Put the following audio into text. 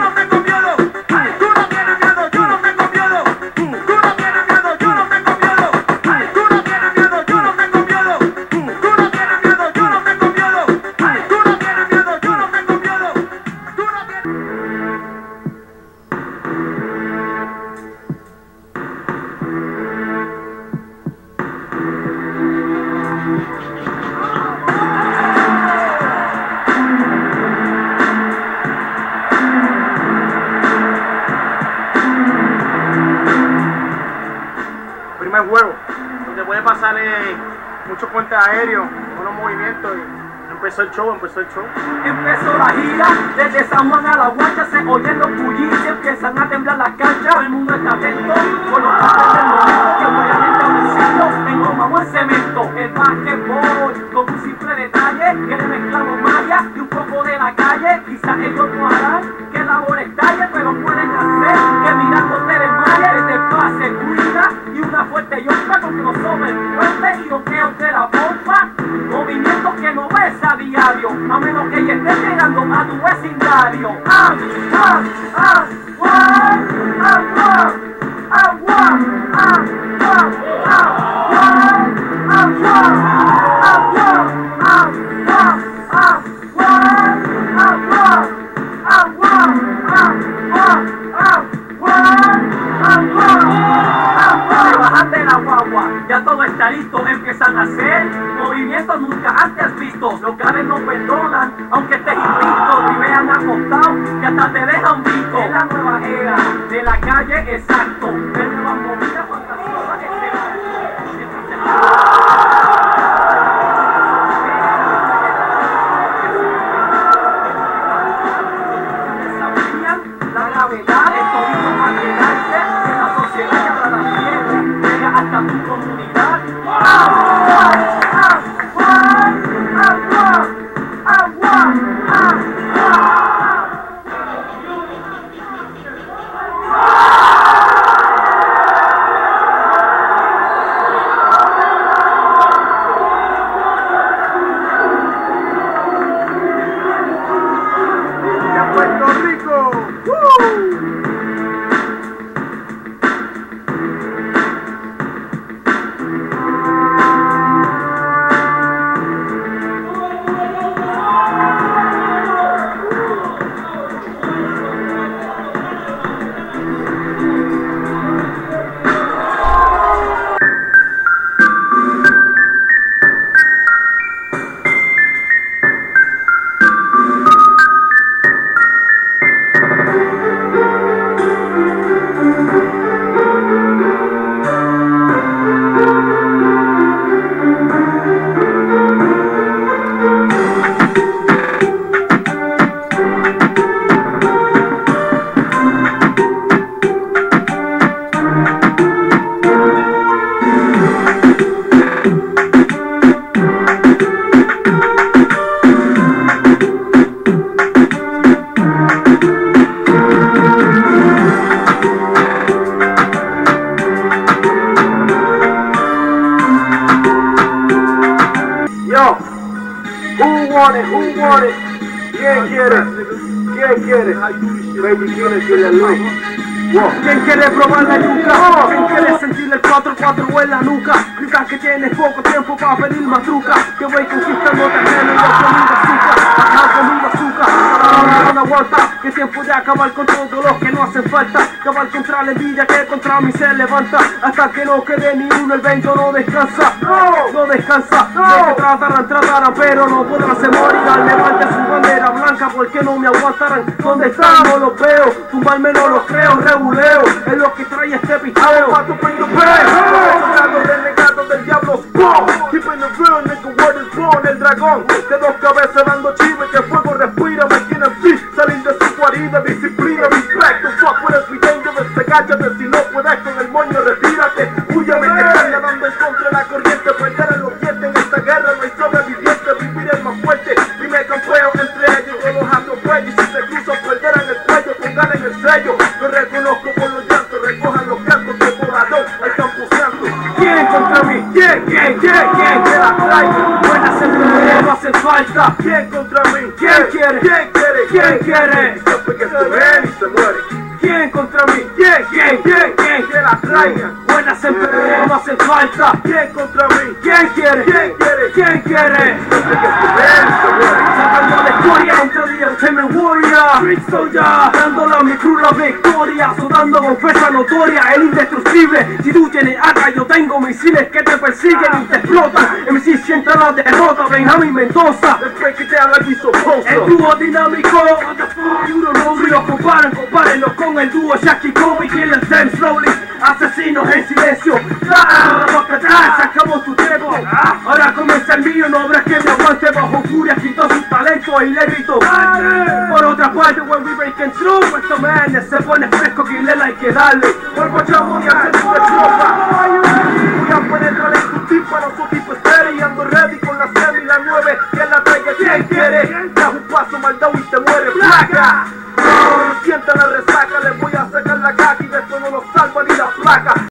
no tengo miedo. Tú no tienes miedo, yo no tengo miedo. Tú no tienes miedo, yo no tengo miedo. Tú no tienes miedo, yo no tengo miedo. Tú no tienes miedo, yo no tengo miedo. Tú no tienes miedo, yo no tengo miedo. Tú no tienes... Primer juego, donde puede pasar muchos puentes aéreos, unos movimientos y empezó el show. Empezó la gira, desde San Juan a La Guacha se oyen los bullies, empiezan a temblar las canchas, el mundo está atento, con los pases del momento que voy a establecerlos en goma o en cemento. El basquetbol, con un simple detalle, que le mezclamos malla y un poco de la calle, quizás ellos no harán que la bola estalle, pero pueden hacer que mirándote desmaye, desde pase, cuida y una fuerte yompa con crossover fuerte y doqueo de la bomba, movimientos que no ves a diario, a menos que ella esté llegando a tu vecindario. Se bajan de la guagua, ya todo está listo, empiezan a hacer movimientos nunca antes vistos. Los cables no perdonan, aunque estés invicto, y vean acostado, que hasta te dejan visto. Es la nueva era de la calle, exacto, de nuevas movidas fantasiosas que la gravedad, esto vino a quedarse en la sociedad y ahora la fiebre llega hasta tu comunidad. Puerto Rico. Yo, who want it? ¿Quién quiere? Baby, ¿quién quiere luz? ¿Quién quiere probar la yuca? ¿Quién quiere sentir el 4-4 en la nuca? Grita que tienes poco tiempo para pedir más truca. Que voy conquistando terreno y yo comiendo azúcar. Ajá, comiendo azúcar. aguanta, no aguanta, que tiempo de acabar con todos los que no hacen falta, acabar contra la envidia que contra mí se levanta, hasta que no quede ni uno, el vento no descansa, no descansa, de que tratarán, pero no podrán se morirán, levante su bandera blanca porque no me aguantarán, ¿dónde están? No los veo, tumbarme no los creo, rebuleo, es lo que trae este piteo, renegado del diablo spawn, keeping the real nigga word is born, el dragón de dos cabezas dando chive, que fuego respira, me tienen free, salir de su guarida, disciplina, respect, the fuck with every dangerous, agáchate si no puedes con el moño, retírate, huyame que están nadando en contra de la corriente, perder los dientes en esta guerra, no hay sobreviviente, vivir es más fuerte, dime campeón entre ellos, yo los atropello, y si se cruzan perderán el cuello, pongan en el sello, lo reconozco por los llantos, recojan los cantos, de volador al campo santo. ¿Quién contra mí? ¿Quién? Que la traiga, buenas siempre no hacen falta. ¿Quién contra mí? ¿Quién quiere? ¿Quién quiere? Siempre que se ven y se muere. ¿Quién contra mí? ¿Quién? Que la traiga, buenas siempre no hacen falta. ¿quién contra mí? ¿Quién quiere? ¿Quién quiere? Siempre que se ven y se muere. Sacando la historia contra día, se me warrior, Street Soldier, dándole a mi cruz la victoria, sudando con fuerza notoria, el indestructible. Si tú tienes acá, yo tengo misiles que te persiguen y te explotan. MC sienta la derrota, Benjamín Mendoza. Let's break it down like we supposed El to. dúo dinámico, what the fuck, you don't know. Si los comparan, compárenlos con el dúo Shaki Kobe, kill them slowly. Asesinos en silencio, se acabó tu tiempo. Ahora comienza el mío, no habrá que me aguante. Bajo furia quitó su talento y le gritó. Por otra parte, when we breaking through, estos manes se pone fresco que le hay que darle. Vuelvo chamo y hacer tu tropa. Voy a penetrar en tu tímpano, su tipo estéreo y ando ready con la semi, la 9, que la traiga quien quiere. Das un paso maldado y te muere placa. Sienta la resaca, les voy a sacar la caca y después no los salva ni la placa.